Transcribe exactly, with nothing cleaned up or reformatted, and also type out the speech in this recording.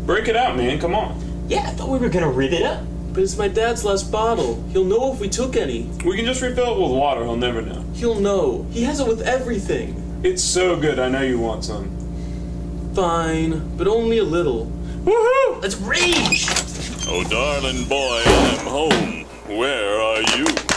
Break it out, man. Come on. Yeah, I thought we were gonna rip it up. But it's my dad's last bottle. He'll know if we took any. We can just refill it with water. He'll never know. He'll know. He has it with everything. It's so good. I know you want some. Fine, but only a little. Woohoo! Let's rage! Oh, darling boy, I'm home. Where are you?